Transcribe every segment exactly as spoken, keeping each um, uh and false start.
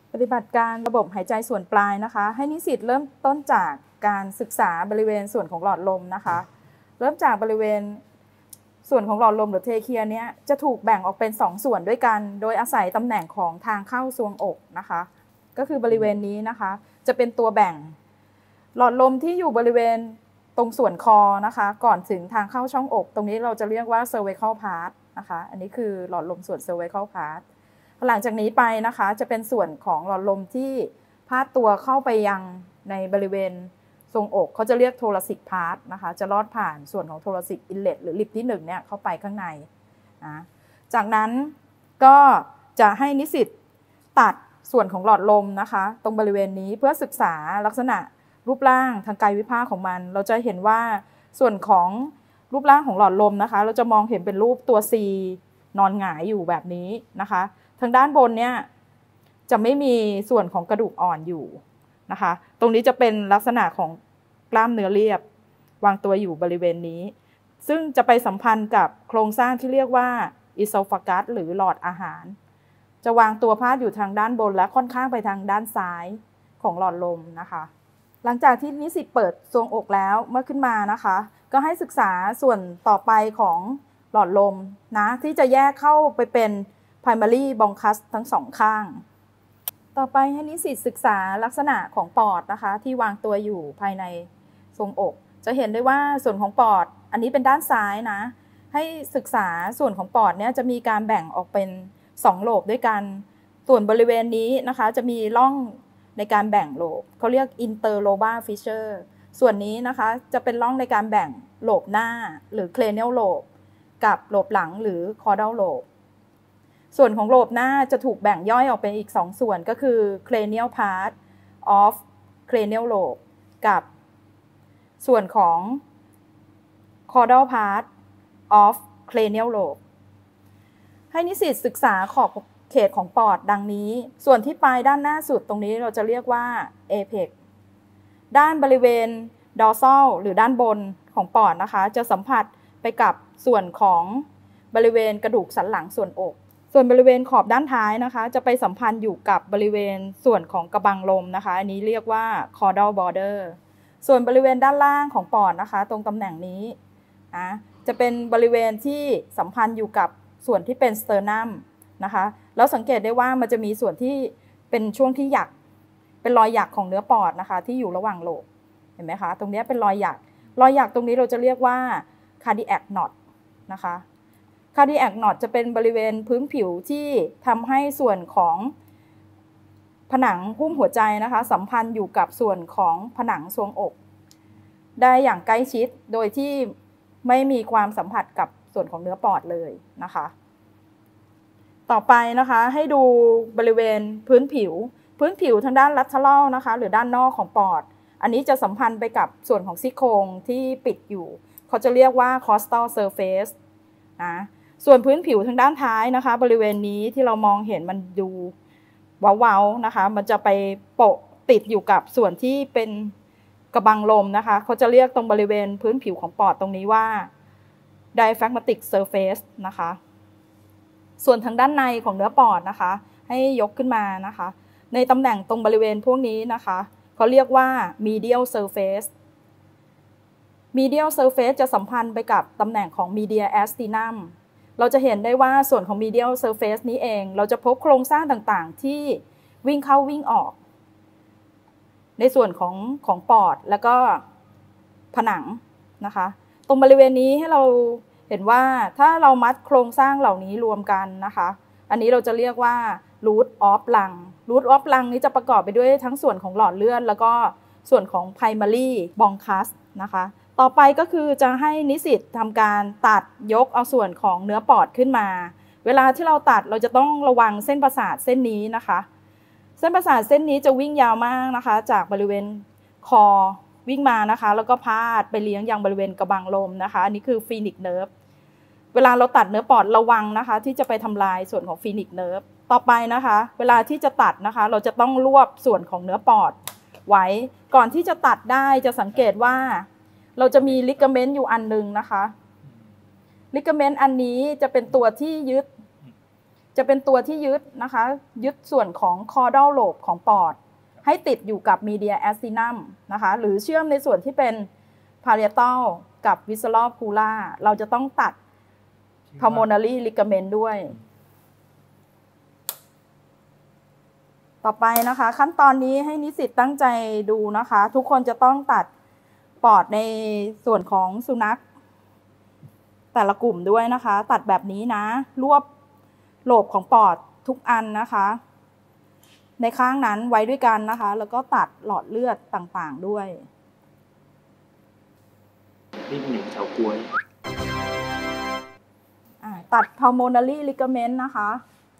ปฏิบัติการระบบหายใจส่วนปลายนะคะให้นิสิตเริ่มต้นจากการศึกษาบริเวณส่วนของหลอดลมนะคะเริ่มจากบริเวณส่วนของหลอดลมหรือเทเคียเนี้ยจะถูกแบ่งออกเป็นสองส่วนด้วยกันโดยอาศัยตำแหน่งของทางเข้าทรวงอกนะคะก็คือบริเวณนี้นะคะจะเป็นตัวแบ่งหลอดลมที่อยู่บริเวณตรงส่วนคอนะคะก่อนถึงทางเข้าช่องอกตรงนี้เราจะเรียกว่า cervical part นะคะอันนี้คือหลอดลมส่วน cervical partหลังจากนี้ไปนะคะจะเป็นส่วนของหลอดลมที่พาดตัวเข้าไปยังในบริเวณทรวงอกเขาจะเรียกโทราซิกพาร์ทนะคะจะลอดผ่านส่วนของโทราซิกอินเลตหรือลิปที่หนึ่งเนี่ยเข้าไปข้างในนะจากนั้นก็จะให้นิสิตตัดส่วนของหลอดลมนะคะตรงบริเวณนี้เพื่อศึกษาลักษณะรูปร่างทางกายวิภาคของมันเราจะเห็นว่าส่วนของรูปร่างของหลอดลมนะคะเราจะมองเห็นเป็นรูปตัว C นอนหงายอยู่แบบนี้นะคะทางด้านบนเนี่ยจะไม่มีส่วนของกระดูกอ่อนอยู่นะคะตรงนี้จะเป็นลักษณะของกล้ามเนื้อเรียบวางตัวอยู่บริเวณนี้ซึ่งจะไปสัมพันธ์กับโครงสร้างที่เรียกว่าอิโซฟากัสหรือหลอดอาหารจะวางตัวพาดอยู่ทางด้านบนและค่อนข้างไปทางด้านซ้ายของหลอดลมนะคะหลังจากที่นิสิตเปิดทรวงอกแล้วเมื่อขึ้นมานะคะก็ให้ศึกษาส่วนต่อไปของหลอดลมนะที่จะแยกเข้าไปเป็นprimary bronchus ทั้งสองข้างต่อไปให้นิสิตศึกษาลักษณะของปอดนะคะที่วางตัวอยู่ภายในทรวงอกจะเห็นได้ว่าส่วนของปอดอันนี้เป็นด้านซ้ายนะให้ศึกษาส่วนของปอดเนี่ยจะมีการแบ่งออกเป็นสองโลบด้วยกันส่วนบริเวณนี้นะคะจะมีร่องในการแบ่งโลบเขาเรียก interlobar fissure ส่วนนี้นะคะจะเป็นร่องในการแบ่งโลบหน้าหรือ cranial lobe กับโลบหลังหรือ caudal lobeส่วนของโลบหน้าจะถูกแบ่งย่อยออกเป็นอีกสองส่วนก็คือ cranial part of cranial lobe กับส่วนของ caudal part of cranial lobe ให้นิสิตศึกษาขอบเขตของปอดดังนี้ส่วนที่ปลายด้านหน้าสุดตรงนี้เราจะเรียกว่า apex ด้านบริเวณ dorsal หรือด้านบนของปอดนะคะจะสัมผัสไปกับส่วนของบริเวณกระดูกสันหลังส่วนอกส่วนบริเวณขอบด้านท้ายนะคะจะไปสัมพันธ์อยู่กับบริเวณส่วนของกระบังลมนะคะอันนี้เรียกว่า caudal border ส่วนบริเวณด้านล่างของปอดนะคะตรงตำแหน่งนี้นะจะเป็นบริเวณที่สัมพันธ์อยู่กับส่วนที่เป็น sternum นะคะแล้วสังเกตได้ว่ามันจะมีส่วนที่เป็นช่วงที่หยักเป็นรอยหยักของเนื้อปอดนะคะที่อยู่ระหว่างโลบเห็นไหมคะตรงนี้เป็นรอยหยักรอยหยักตรงนี้เราจะเรียกว่า cardiac knot นะคะcardiac knot จะเป็นบริเวณพื้นผิวที่ทำให้ส่วนของผนังหุ้มหัวใจนะคะสัมพันธ์อยู่กับส่วนของผนังทรวงอกได้อย่างใกล้ชิดโดยที่ไม่มีความสัมผัสกับส่วนของเนื้อปอดเลยนะคะต่อไปนะคะให้ดูบริเวณพื้นผิวพื้นผิวทางด้าน lateral นะคะหรือด้านนอกของปอดอันนี้จะสัมพันธ์ไปกับส่วนของซี่โครงที่ปิดอยู่เขาจะเรียกว่า costal surface นะส่วนพื้นผิวทางด้านท้ายนะคะบริเวณนี้ที่เรามองเห็นมันดูเว้าๆนะคะมันจะไปโปะติดอยู่กับส่วนที่เป็นกระบังลมนะคะเขาจะเรียกตรงบริเวณพื้นผิวของปอดตรงนี้ว่า diaphragmatic surface นะคะส่วนทางด้านในของเนื้อปอดนะคะให้ยกขึ้นมานะคะในตำแหน่งตรงบริเวณพวกนี้นะคะเขาเรียกว่า medial surface medial surface จะสัมพันธ์ไปกับตำแหน่งของ mediastinumเราจะเห็นได้ว่าส่วนของ medial surface นี้เองเราจะพบโครงสร้างต่างๆที่วิ่งเข้าวิ่งออกในส่วนของของปอดแล้วก็ผนังนะคะตรงบริเวณนี้ให้เราเห็นว่าถ้าเรามัดโครงสร้างเหล่านี้รวมกันนะคะอันนี้เราจะเรียกว่า root of lung root of lung นี้จะประกอบไปด้วยทั้งส่วนของหลอดเลือดแล้วก็ส่วนของ primary bronchus นะคะต่อไปก็คือจะให้นิสิตทำการตัดยกเอาส่วนของเนื้อปอดขึ้นมาเวลาที่เราตัดเราจะต้องระวังเส้นประสาทเส้นนี้นะคะเส้นประสาทเส้นนี้จะวิ่งยาวมากนะคะจากบริเวณคอวิ่งมานะคะแล้วก็พาดไปเลี้ยงยังบริเวณกระบังลมนะคะอันนี้คือฟีนิกเนิร์ฟเวลาเราตัดเนื้อปอดระวังนะคะที่จะไปทำลายส่วนของฟีนิกเนิร์ฟต่อไปนะคะเวลาที่จะตัดนะคะเราจะต้องรวบส่วนของเนื้อปอดไว้ก่อนที่จะตัดได้จะสังเกตว่าเราจะมีลิกาเมนต์อยู่อันนึงนะคะลิกาเมนต์อันนี้จะเป็นตัวที่ยึดจะเป็นตัวที่ยึดนะคะยึดส่วนของ caudal lobe ของปอดให้ติดอยู่กับ media asinum นะคะหรือเชื่อมในส่วนที่เป็น parietal กับ visceral pleura เราจะต้องตัด pulmonary ligament ด้วยต่อไปนะคะขั้นตอนนี้ให้นิสิตตั้งใจดูนะคะทุกคนจะต้องตัดปอดในส่วนของสุนัขแต่ละกลุ่มด้วยนะคะตัดแบบนี้นะรวบโลบของปอดทุกอันนะคะในข้างนั้นไว้ด้วยกันนะคะแล้วก็ตัดหลอดเลือดต่างๆด้วยนี่เป็นหนึ่งเฉาก๊วยตัด pulmonary ligament นะคะ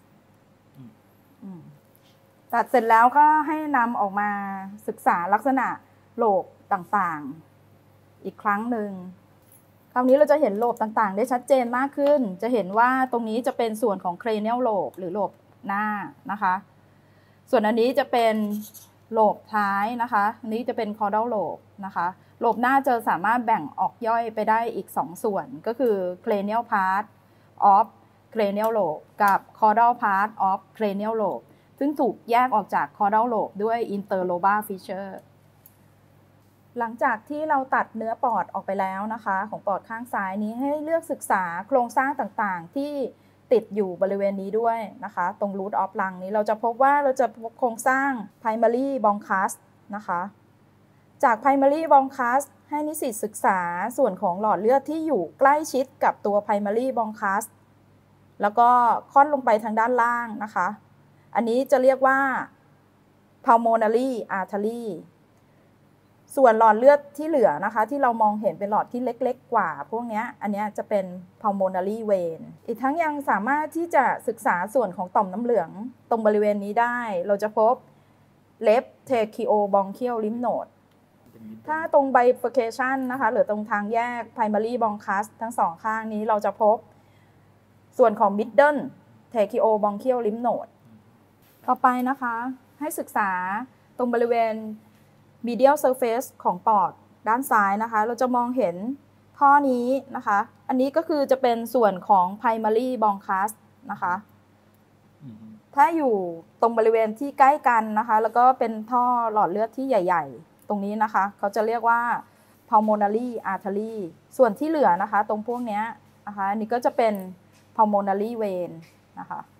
ตัดเสร็จแล้วก็ให้นำออกมาศึกษาลักษณะโลบต่างๆอีกครั้งหนึ่งคราวนี้เราจะเห็นโลบต่างๆได้ชัดเจนมากขึ้นจะเห็นว่าตรงนี้จะเป็นส่วนของ cranial lobe หรือโลบหน้านะคะส่วนอันนี้จะเป็นโลบท้ายนะคะอันนี้จะเป็น caudal lobe นะคะโลบหน้าจะสามารถแบ่งออกย่อยไปได้อีกสองส่วนก็คือ cranial part of cranial lobe กับ caudal part of cranial lobe ซึ่งถูกแยกออกจาก caudal lobe ด้วย interlobar fissure หลังจากที่เราตัดเนื้อปอดออกไปแล้วนะคะของปอดข้างซ้ายนี้ให้เลือกศึกษาโครงสร้างต่างๆที่ติดอยู่บริเวณนี้ด้วยนะคะตรง root of lung นี้เราจะพบว่าเราจะพบโครงสร้าง primary bronchus นะคะจาก primary bronchus ให้นิสิตศึกษาส่วนของหลอดเลือดที่อยู่ใกล้ชิดกับตัว primary bronchus แล้วก็ค่อนลงไปทางด้านล่างนะคะอันนี้จะเรียกว่า pulmonary artery ส่วนหลอดเลือดที่เหลือนะคะที่เรามองเห็นเป็นหลอดที่เล็กๆกว่าพวกนี้อันนี้จะเป็น pulmonary vein อีกทั้งยังสามารถที่จะศึกษาส่วนของต่อมน้ำเหลืองตรงบริเวณนี้ได้เราจะพบ left tracheobronchial lymph node ถ้าตรง bifurcation นะคะหรือตรงทางแยก primary bronchus ทั้งสองข้างนี้เราจะพบส่วนของ middle tracheobronchial lymph node ต่อไปนะคะให้ศึกษาตรงบริเวณ medial surface ของปอดด้านซ้ายนะคะเราจะมองเห็นท่อนี้นะคะอันนี้ก็คือจะเป็นส่วนของ primary bronchus นะคะถ้าอยู่ตรงบริเวณที่ใกล้กันนะคะแล้วก็เป็นท่อหลอดเลือดที่ใหญ่ๆตรงนี้นะคะเขาจะเรียกว่า pulmonary artery ส่วนที่เหลือนะคะตรงพวกนี้นะคะอันนี้ก็จะเป็น pulmonary vein นะคะ